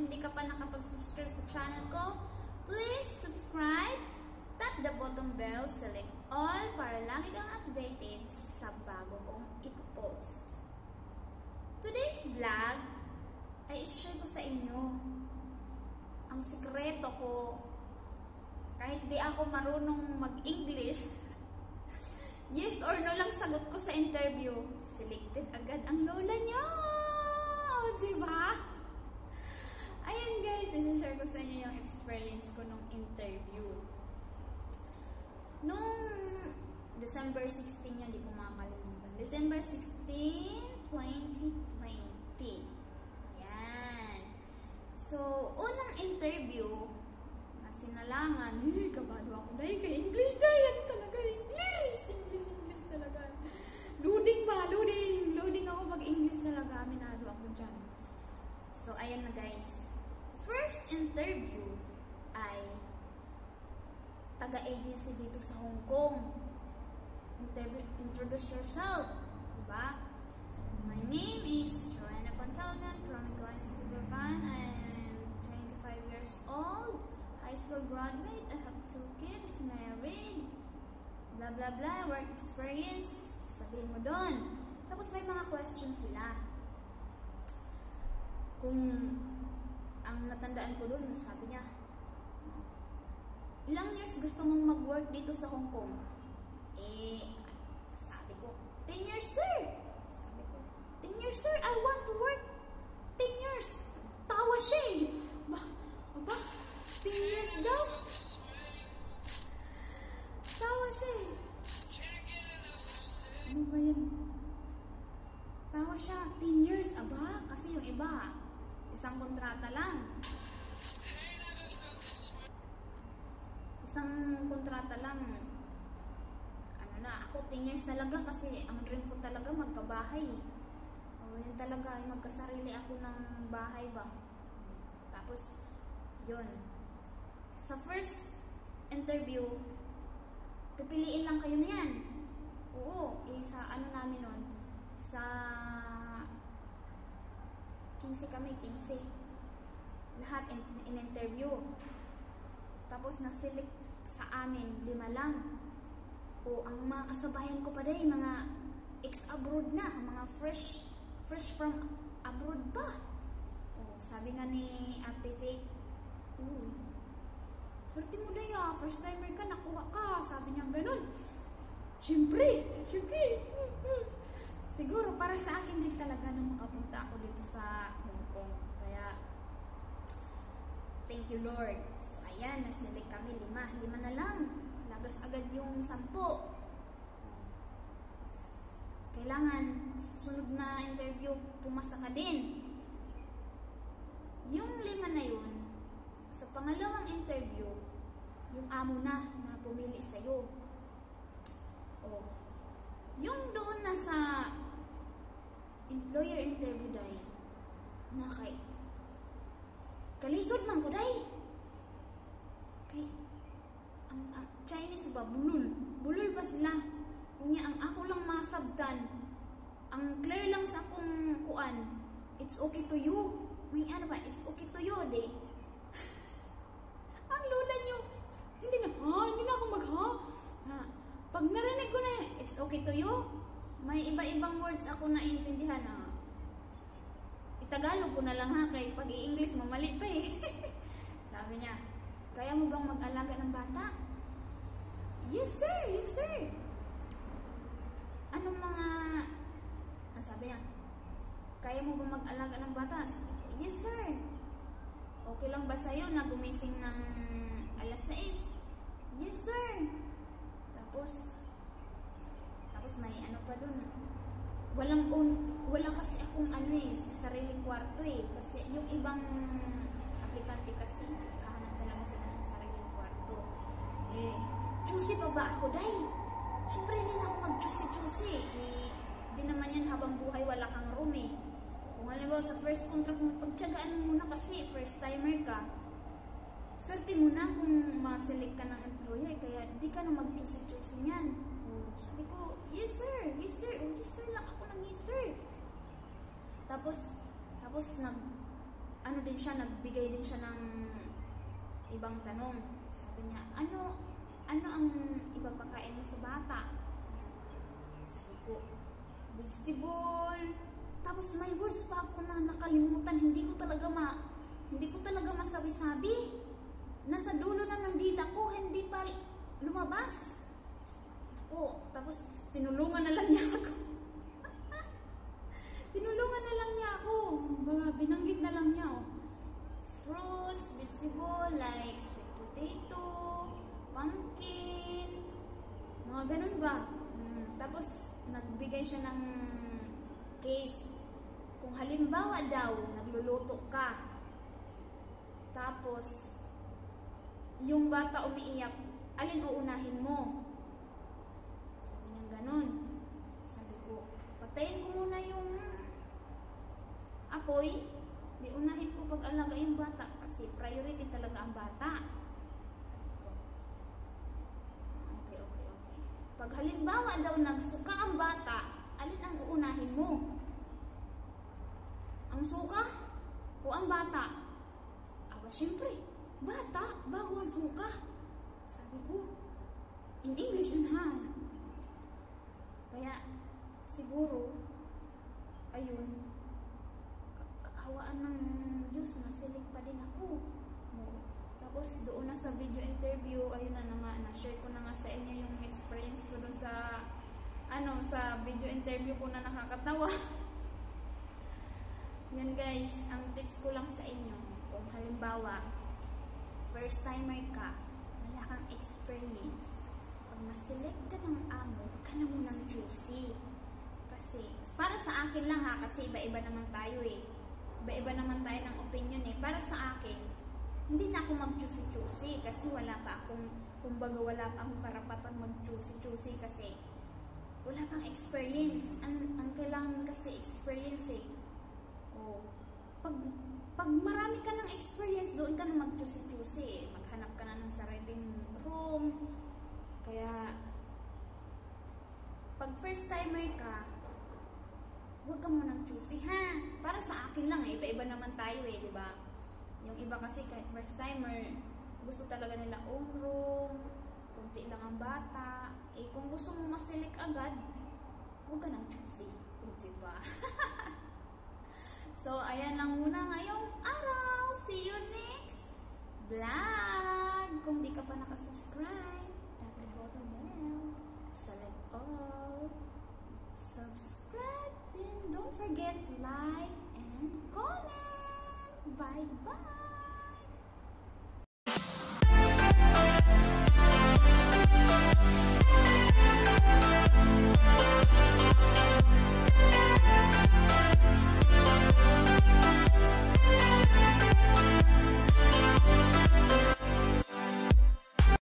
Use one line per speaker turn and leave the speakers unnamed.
hindi ka pa nakapag-subscribe sa channel ko, please subscribe, tap the bottom bell, select all para lagi kang updated sa bago kong ipopost. Today's vlog ay i-share ko sa inyo ang sikreto ko. Kahit di ako marunong mag-English, yes or no lang sagot ko sa interview, selected agad ang lola niya. O, diba? Ayan guys, i-share ko sa inyo yung experience ko nung interview. Nung December 16 yun, di ko makakalimutan. December 16, 2020. Yan. So, unang interview, sinalangan, kabado ako dahil kay English dahil talaga English talaga. Loading ako mag-English talaga, aminado ako dyan. So, ayan na guys. First interview ay taga-agency dito sa Hong Kong. Introduce yourself, diba? My name is Rowena Pantalgan from Iguanas Tubervan. I'm 25 years old. High school graduate, I have 2 kids, married, blah blah blah, work experience, sasabihin mo doon. Tapos may mga questions sila. Kung ang natandaan ko doon, sabi niya, ilang years gusto mong mag-work dito sa Hong Kong? Sabi ko, 10 years sir! Sabi ko, 10 years sir, I want to work 10 years! Tawa siya eh! Ba? 10 years daw? Tawa siya eh. Ano ba yan? Tawa siya, 10 years. Aba, kasi yung iba, isang kontrata lang. Ano na, ako 10 years talaga kasi ang dream ko talaga magkabahay. O, yun talaga, magkasarili ako ng bahay ba. Tapos, yun. Sa first interview, pipiliin lang kayo na yan. Oo, sa ano namin nun, sa 15 kami, 15. Lahat in-interview. Tapos na-select sa amin, 5 lang. O, ang mga kasabayan ko pa din, mga ex-abroad na, mga fresh from abroad pa. O, sabi nga ni Ate Faith, swerte mo daya, first timer ka, nakuha ka. Sabi niya ganun. Siyempre. Siguro, para sa akin din talaga nung makapunta ako dito sa Hong Kong. Kaya, thank you Lord. So, ayan, naselect kami, 5 na lang. Lagas agad yung 10. Kailangan, sa sunod na interview, pumasa ka din. Yung 5 na yun, sa pangalawang interview, yung amo na pumili sa'yo. O, yung doon na sa employer interview dahil, na kay kalisod man ko dahil. Kay, ang Chinese ba, bulul pa sila. Unya, ang ako lang masabtan, ang clear lang sa akong kuan, it's okay to you. May ano ba, it's okay to you, de. Ang lola nyo, hindi na ako pag narinig ko na yun, it's okay to you, may iba-ibang words ako naintindihan na. Itagalog ko na lang kay pag i-English mamali pa eh. Sabi niya, kaya mo bang mag-alaga ng bata? Yes sir. Anong mga, sabi niya, kaya mo bang mag-alaga ng bata? Sabi ko, yes sir. Okay lang ba sa'yo na gumising ng alas 6? Yes, sir. Tapos may ano pa dun. Wala kasi akong sariling kwarto eh. Kasi yung ibang aplikante kasi, naghahanap talaga sila ng sariling kwarto. Juicy pa ba ako, day? Siyempre, hindi na ako mag-juicy. Di naman yan habang buhay, wala kang room eh. Kung halimbawa sa first contract mo, pagtsagaan mo muna kasi first timer ka. Swerte mo na kung ma-select ka ng employer, kaya di ka na mag-choose niyan. Sabi ko, yes sir. Yes sir lang ako ng yes sir. Tapos ano din siya, nagbigay din siya ng ibang tanong. Sabi niya, ano ang ipapakain mo sa bata? Sabi ko, vegetable. Tapos may words pa ako na nakalimutan, hindi ko talaga masabi-sabi. Nasa dulo na ng dila ko, hindi pa lumabas. Ako, tapos tinulungan na lang niya ako. Binanggit na lang niya, oh. Fruits, vegetable, like sweet potato, pumpkin, mga ganun ba? Tapos, nagbigay siya ng case. Kung halimbawa daw, nagluluto ka, tapos, yung bata umiiyak, alin uunahin mo? Sabi niya ganun. Sabi ko, patayin ko muna yung apoy, di unahin ko pag-alaga yung bata kasi priority talaga ang bata. Sabi ko, okay. Pag halimbawa daw nagsuka ang bata, alin ang uunahin mo? Ang suka o ang bata? Aba, syempre, bata bago ang suka. Sabi ko, in English yun ha. Kaya, siguro, ayun, hawaan ng Diyos, nasilik pa din ako. Tapos doon na sa video interview, ayun na naman, na-share ko na nga sa inyo yung experience ko doon sa sa video interview ko na nakakatawa. Yan guys, ang tips ko lang sa inyo, kung halimbawa first timer ka, wala kang experience, pag na-select ka ng amo, huwag ka na munang choosy. Kasi, para sa akin lang ha, kasi iba-iba naman tayo eh. Iba-iba naman tayo ng opinion eh. Para sa akin, hindi na ako mag-choosy-choosy kasi wala pa akong karapatan mag-choosy-choosy kasi wala pang experience. Ang kailangan kasi experience eh. O, pag marami ka ng experience, doon ka na mag-choosy-choosy eh. Maghanap ka na ng sariling room. Kaya, pag first timer ka, huwag ka munang choosy ha. Para sa akin lang eh, iba-iba naman tayo eh, di ba? Yung iba kasi kahit first timer, gusto talaga nila own room, kunti lang ang bata. Eh kung gusto mo ma-select agad, huwag ka nang choosy. Di ba? So, ayan lang muna ngayong araw. See you next vlog. Kung di ka pa nakasubscribe, tap the button bell. Select all. Subscribe. Then don't forget like and comment. Bye bye.